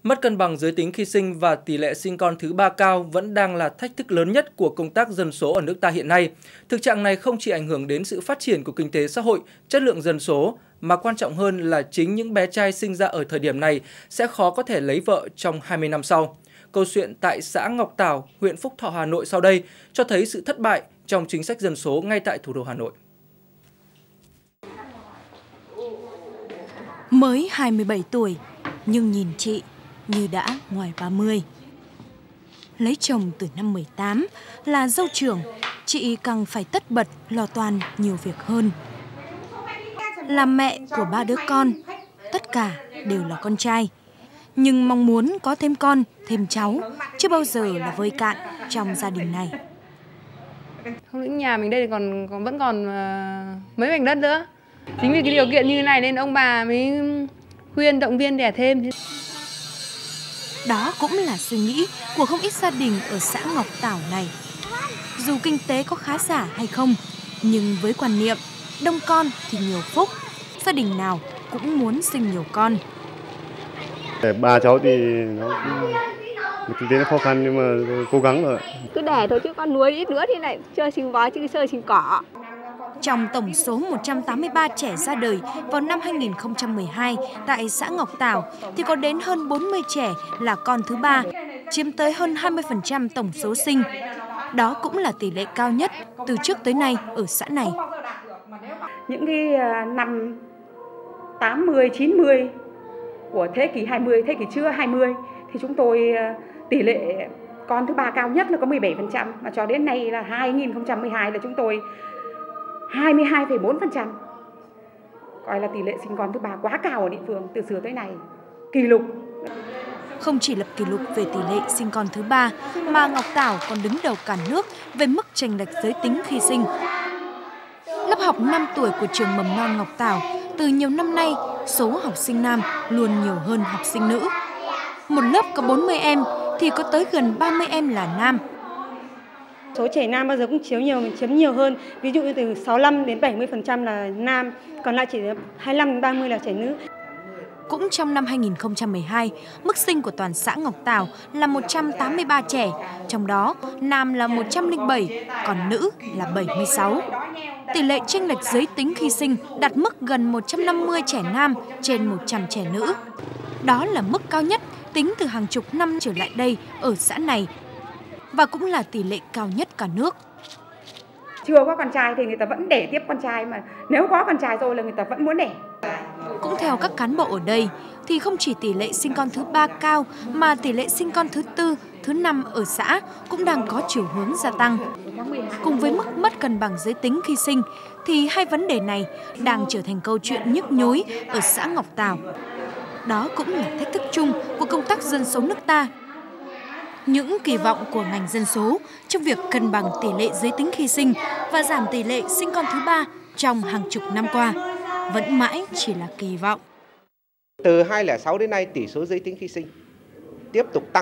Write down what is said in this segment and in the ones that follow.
Mất cân bằng giới tính khi sinh và tỷ lệ sinh con thứ ba cao vẫn đang là thách thức lớn nhất của công tác dân số ở nước ta hiện nay. Thực trạng này không chỉ ảnh hưởng đến sự phát triển của kinh tế xã hội, chất lượng dân số, mà quan trọng hơn là chính những bé trai sinh ra ở thời điểm này sẽ khó có thể lấy vợ trong 20 năm sau. Câu chuyện tại xã Ngọc Tảo, huyện Phúc Thọ, Hà Nội sau đây cho thấy sự thất bại trong chính sách dân số ngay tại thủ đô Hà Nội. Mới 27 tuổi, nhưng nhìn chị như đã ngoài 30. Lấy chồng từ năm 18, là dâu trưởng, chị càng phải tất bật lo toan nhiều việc hơn. Làm mẹ của 3 đứa con, tất cả đều là con trai. Nhưng mong muốn có thêm con, thêm cháu, chưa bao giờ là vơi cạn trong gia đình này. Không những nhà mình đây vẫn còn mấy mảnh đất nữa. Chính vì cái điều kiện như thế này nên ông bà mới khuyên động viên đẻ thêm. Đó cũng là suy nghĩ của không ít gia đình ở xã Ngọc Tảo này. Dù kinh tế có khá giả hay không, nhưng với quan niệm đông con thì nhiều phúc, gia đình nào cũng muốn sinh nhiều con. Ba cháu thì nó kinh tế nó khó khăn nhưng mà cố gắng rồi. Cứ đẻ thôi chứ con nuôi ít nữa thì lại chưa sinh bò chứ sơ sinh cỏ. Trong tổng số 183 trẻ ra đời vào năm 2012 tại xã Ngọc Tảo thì có đến hơn 40 trẻ là con thứ ba, chiếm tới hơn 20% tổng số sinh. Đó cũng là tỷ lệ cao nhất từ trước tới nay ở xã này. Những cái năm 80, 90 của thế kỷ 20, thế kỷ trước 20 thì chúng tôi tỷ lệ con thứ ba cao nhất là có 17%, mà cho đến nay là 2012 là chúng tôi 22,4%. Coi là tỷ lệ sinh con thứ ba quá cao ở địa phương từ xưa tới nay, kỷ lục. Không chỉ lập kỷ lục về tỷ lệ sinh con thứ ba, mà Ngọc Tảo còn đứng đầu cả nước về mức chênh lệch giới tính khi sinh. Lớp học 5 tuổi của trường mầm non Ngọc Tảo từ nhiều năm nay, số học sinh nam luôn nhiều hơn học sinh nữ. Một lớp có 40 em thì có tới gần 30 em là nam. Số trẻ nam bao giờ cũng chiếm nhiều hơn, ví dụ như từ 65 đến 70% là nam, còn lại chỉ 25 đến 30 là trẻ nữ. Cũng trong năm 2012, mức sinh của toàn xã Ngọc Tảo là 183 trẻ, trong đó nam là 107, còn nữ là 76. Tỷ lệ chênh lệch giới tính khi sinh đạt mức gần 150 trẻ nam trên 100 trẻ nữ. Đó là mức cao nhất tính từ hàng chục năm trở lại đây ở xã này, và cũng là tỷ lệ cao nhất cả nước. Chưa có con trai thì người ta vẫn đẻ tiếp con trai, mà nếu có con trai rồi là người ta vẫn muốn đẻ. Cũng theo các cán bộ ở đây thì không chỉ tỷ lệ sinh con thứ ba cao mà tỷ lệ sinh con thứ tư, thứ năm ở xã cũng đang có chiều hướng gia tăng. Cùng với mức mất cân bằng giới tính khi sinh thì hai vấn đề này đang trở thành câu chuyện nhức nhối ở xã Ngọc Tảo. Đó cũng là thách thức chung của công tác dân số nước ta. Những kỳ vọng của ngành dân số trong việc cân bằng tỷ lệ giới tính khi sinh và giảm tỷ lệ sinh con thứ ba trong hàng chục năm qua vẫn mãi chỉ là kỳ vọng. Từ 2006 đến nay, tỷ số giới tính khi sinh tiếp tục tăng.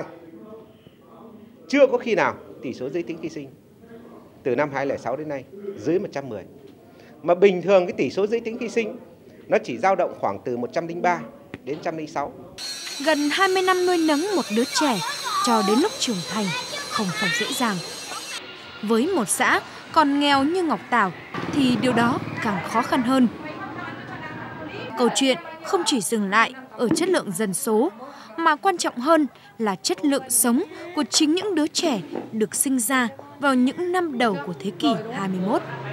Chưa có khi nào tỷ số giới tính khi sinh từ năm 2006 đến nay dưới 110. Mà bình thường cái tỷ số giới tính khi sinh nó chỉ dao động khoảng từ 103 đến 106. Gần 20 năm nuôi nấng một đứa trẻ cho đến lúc trưởng thành không phải dễ dàng. Với một xã còn nghèo như Ngọc Tảo thì điều đó càng khó khăn hơn. Câu chuyện không chỉ dừng lại ở chất lượng dân số, mà quan trọng hơn là chất lượng sống của chính những đứa trẻ được sinh ra vào những năm đầu của thế kỷ 21.